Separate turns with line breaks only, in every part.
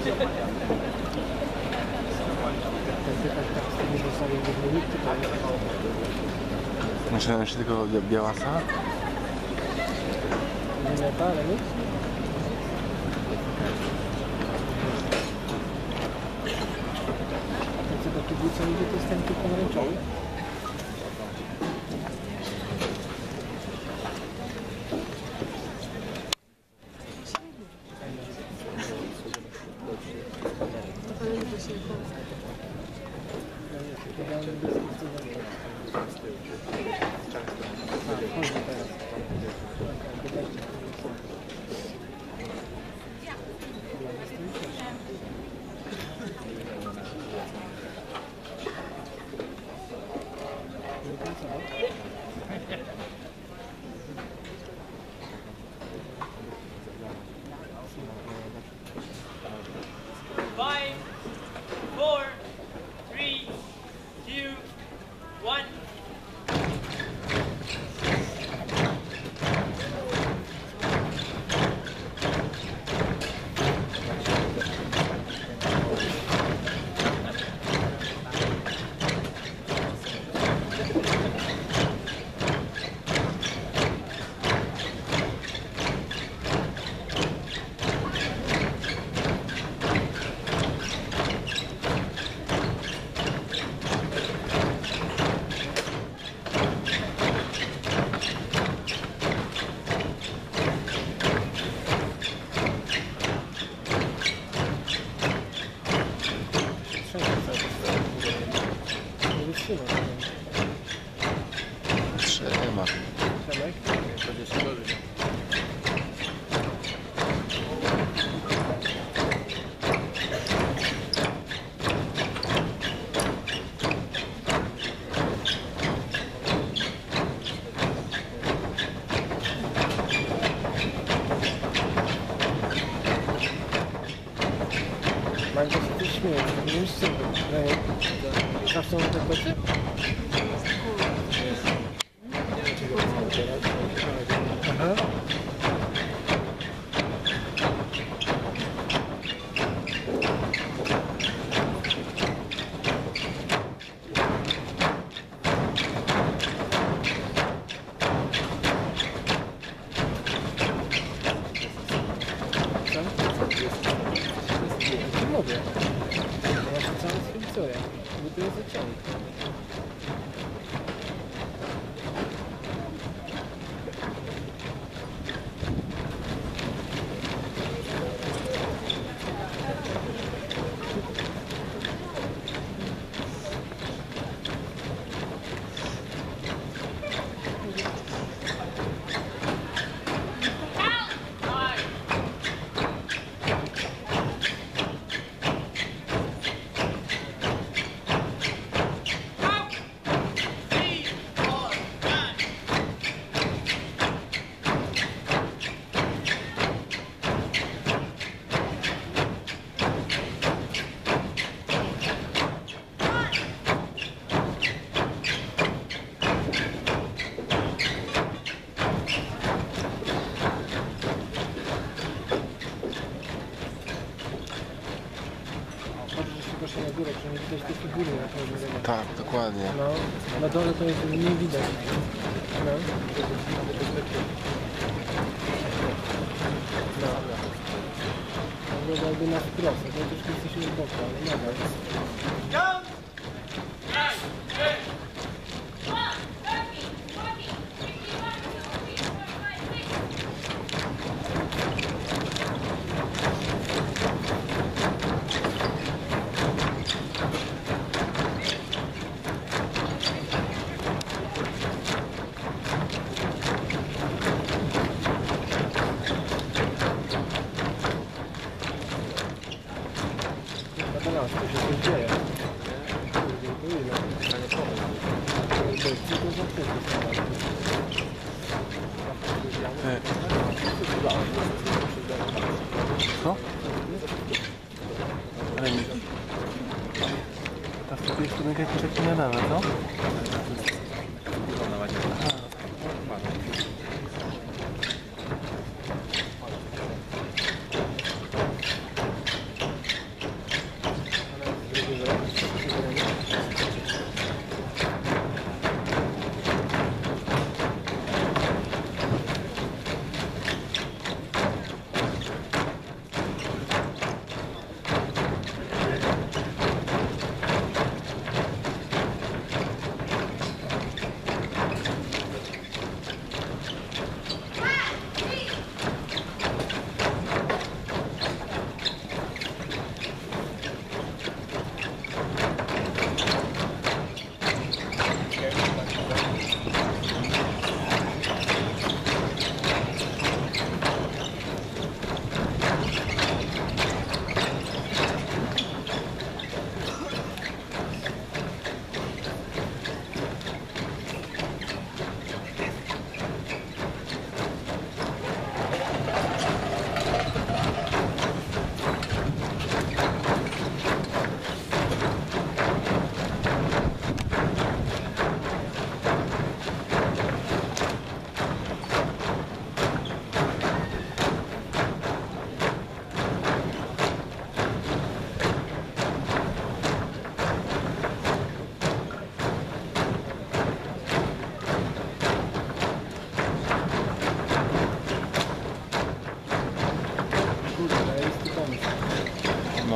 Myślałem się tylko białasa.
Nie ta, ale nic. Co do kibica idzie, to jest ten typ pomarańczowy.
Trzyma.
Mam się tu śmieję, nie wiem z czego. Zawsze mam te koty? Aha. Nie mogę. Ja się cały skrypcuję, bo to jest zaciąg. Proszę na górę, że nie widać tej figury na tym.
Tak, dokładnie.
No, na dole to jest nie widać. No. No. Wyglądałby na wprost, to też jesteśmy z boku, ale nadal. Co się tu dzieje?
Co? Ale nie. Tak sobie jeszcze będzie jakiś taki nadal, co?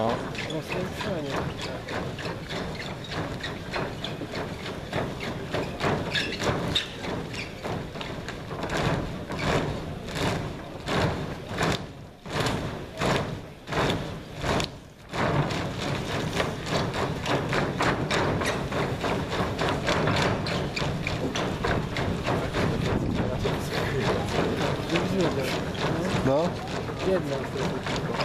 No.
Rozkręcenie.
No.
Jedna z tych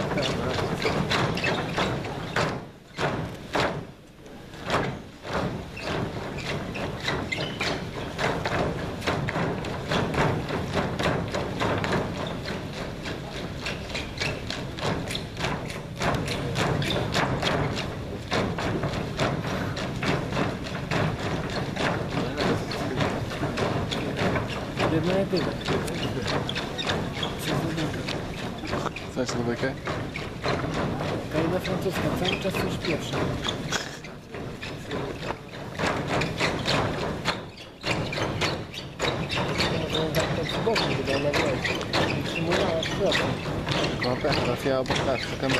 jedna jedyna.
Co jest na bekę?
Kalina francuska, cały czas już pierwsza. Może ją zamknąć z boku, żeby ona nie utrzymywała w środku.
No tak, trafiła obok nas, przy kamerze.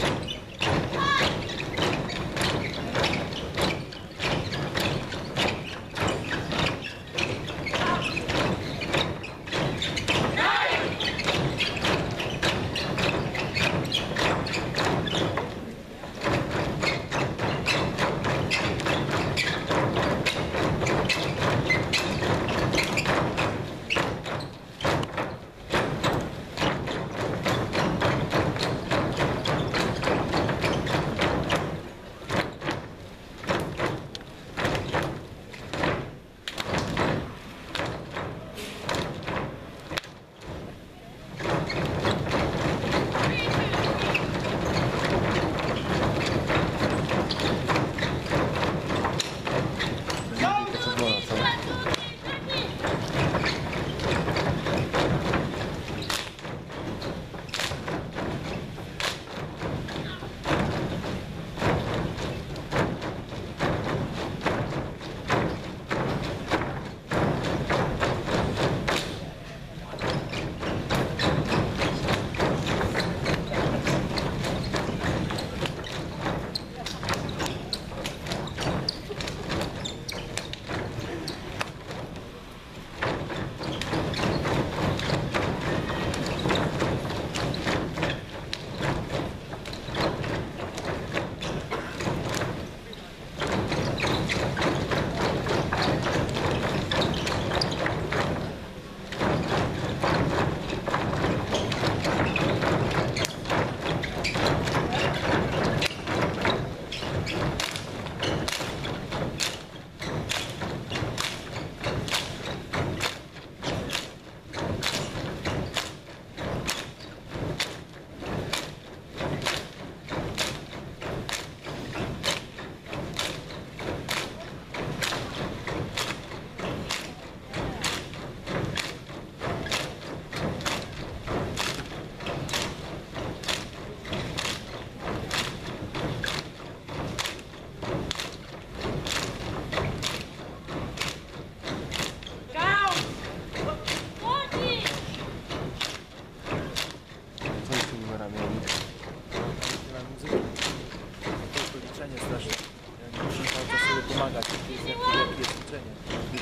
pomagać, jakie jest liczenie.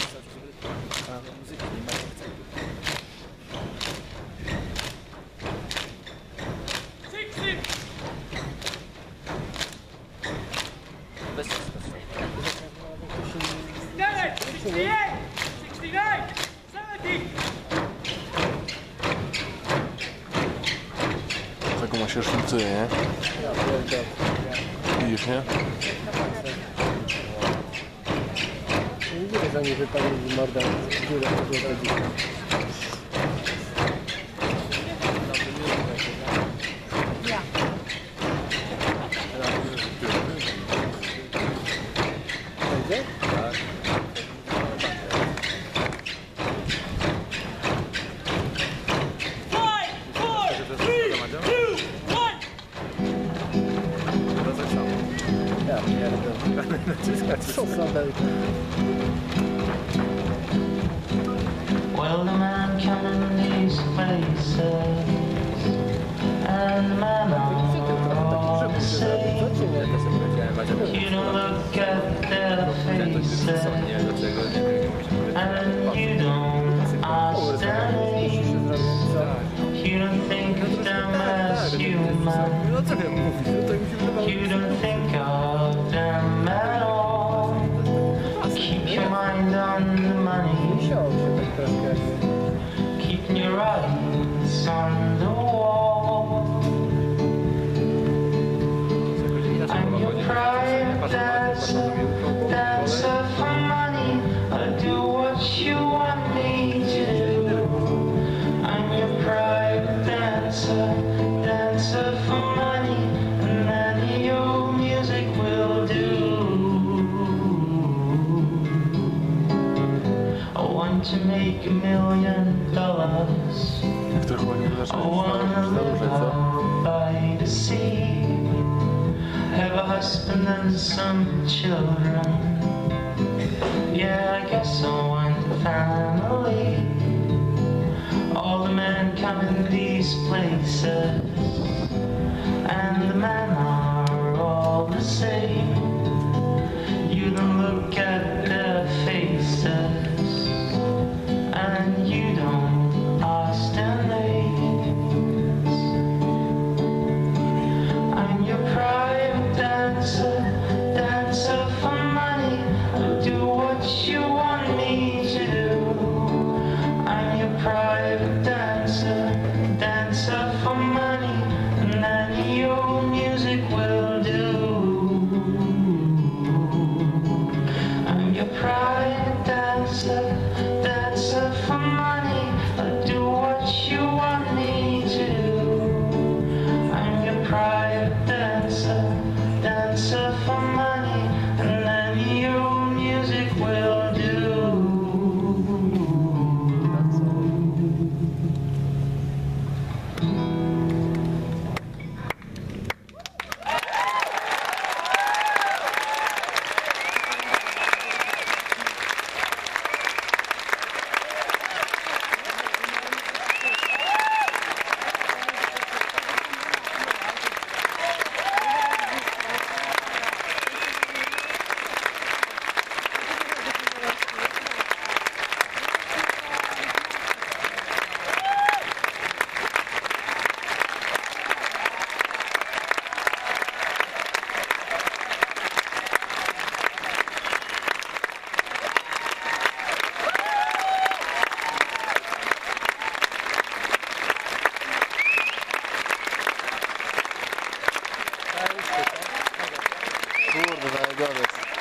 A muzyki nie ma akcentu. Bez sensu.
68, 69, 70.
Taką ma się szlicuje, nie? Widzisz, nie?
Nie widzę, zanim wypadli morda w dziurę, to było tak. Będzie?
Tak.
Ja pierdolę. Co za belka.
Well, the man can these places, and the man on the sea. places,
Nie wiem dlaczego, nie wiem.
and you don't ask their names. You don't think of them as human.
No co wiem mówić, no to mi się wydawało.
You don't think of them at all. Keep your mind on the money.
Wisiało się tak troszkę jakby.
Keep your eyes on the wall. I'm your private dancer, dancer for money. I'll do what you want me to do. I'm your private dancer, dancer for money, and any old music will do. I want to make $1 million.
Niektórych chyba nie
I
wydarzyło.
wanna live out by the sea, have a husband and some children. Yeah, I guess I want a family. All the men come in these places, and the men are all the same. You don't look at their faces, and you don't ask their names. I'm your private dancer, dancer for money. I'll do what you want me to do. I'm your private dancer, dancer for money, and any old music will do. I'm your private dancer, dancer for money. I'll do what you want me to do. I'm your private dancer, dancer for money, and any old music will do.
Kurde, zajebiony jest.